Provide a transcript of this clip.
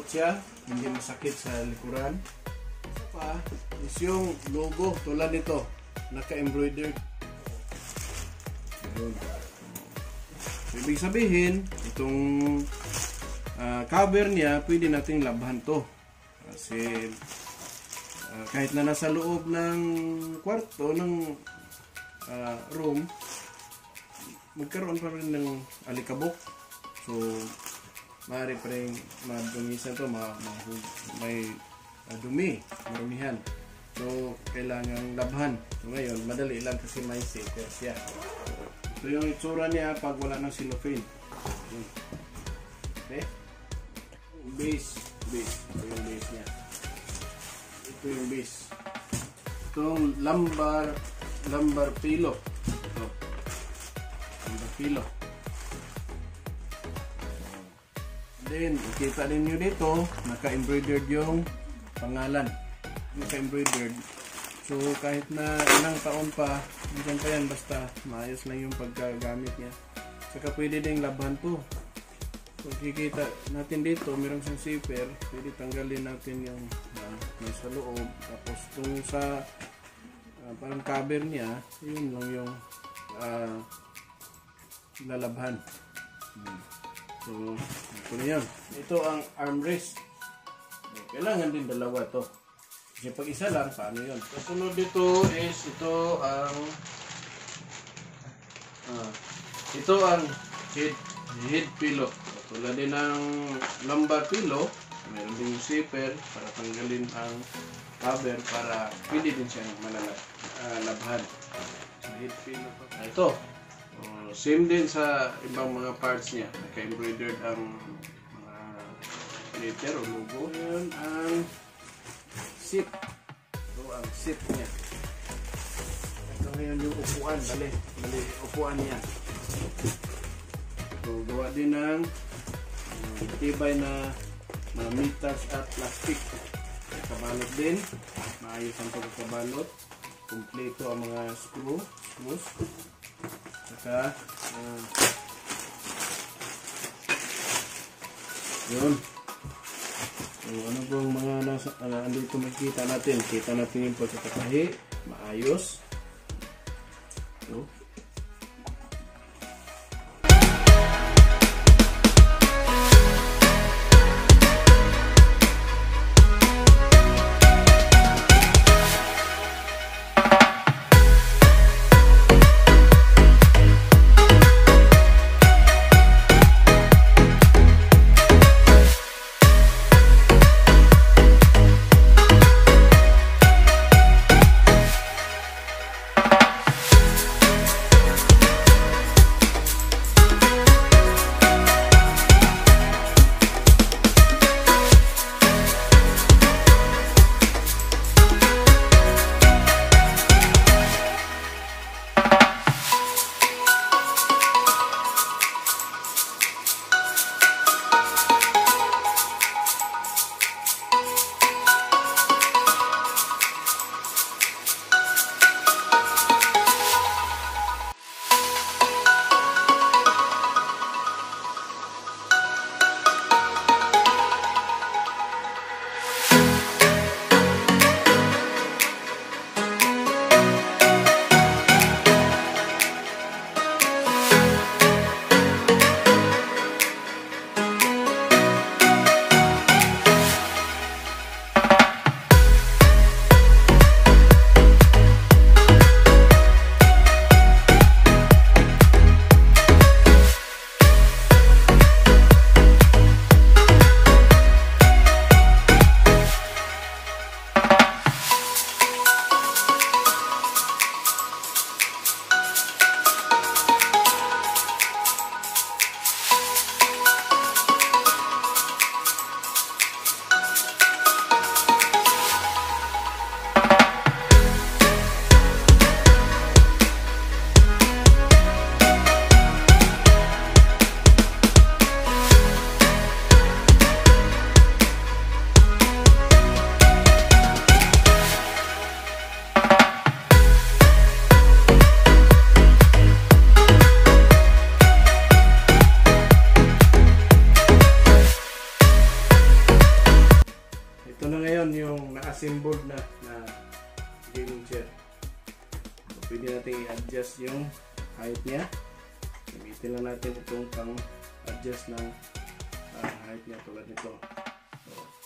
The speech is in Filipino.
malambot siya, hindi masakit sa likuran. Isa pa is yung logo tulad nito, naka-embroidered. So, ibig sabihin, itong cover niya, pwede nating labhan to. Kasi kahit na nasa loob ng kwarto, ng room, magkaroon pa rin ng alikabok. So, maaari pa rin madumisan to, may dumi, marumihan. So, kailangan labhan. So, ngayon, madali lang kasi may zipper siya. So, yung itsura niya pag wala ng cellophane. Okay? Base. Ito yung base niya. Ito yung base. Itong lumbar pillow. Ito. Lumbar pillow. Then, kita din nyo dito, naka-embroidered yung pangalan. Naka-embroidered. So, kahit na ilang taon pa, dyan pa yan, basta maayos lang yung pagkagamit niya. Saka pwede din labhan to. So, kikita natin dito, mayroong siyang zipper, pwede tanggalin natin yung may sa loob. Tapos, itong sa parang cover niya, yun lang yung lalabhan. So, ito na yun. Ito ang armrest. Kailangan din dalawa to. Kasi pag isa lang, paano yun? Kasunod dito is ito ang head pillow. Tulad din ng lumbar pillow, mayroon din yung zipper para tanggalin ang cover para pwede din siyang labhan. So, head pillow to. Ito. Same din sa ibang mga parts niya. Naka-embroidered ang mga letter o logo. Yun ang seat. Ito ang seat niya. Ito ngayon yung upuan. Bali, upuan niya. So, gawa din ng tibay na meters at plastic. Kabalot din. Maayos ang pagkabalot. Kompleto ang mga screws. Saka yun. So, ano bang mga andito makikita natin? Kita natin yung pagkakatahi. Maayos. So, pwede natin i-adjust yung height niya. Gamitin lang natin itong pang-adjust ng height niya tulad nito. So,